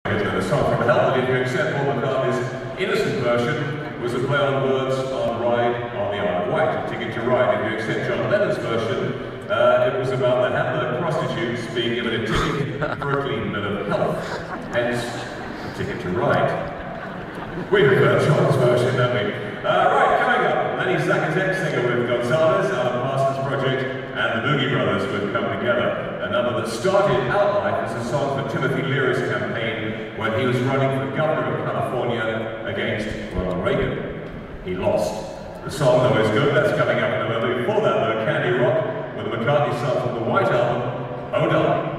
The song from Help, if you accept Paul McCartney's innocent version, was a play on words on Ride on the Isle of Wight, A Ticket to Ride. If you accept John Lennon's version, it was about the Hamburg prostitutes being given a ticket for a clean bill of health, hence A Ticket to Ride. We prefer John's version, don't we? Right, coming up, Lenny Zacatec, singer with Gonzalez, Alan Parsons Project, and the Boogie Brothers would come together. A number that started out life as a song for Timothy Leary's campaign when he was running for governor of California against Ronald Reagan. He lost. The song, though, is good. That's coming up in a moment. Before that, though, Candy Rock with a McCartney song from the White Album, Oh Darling.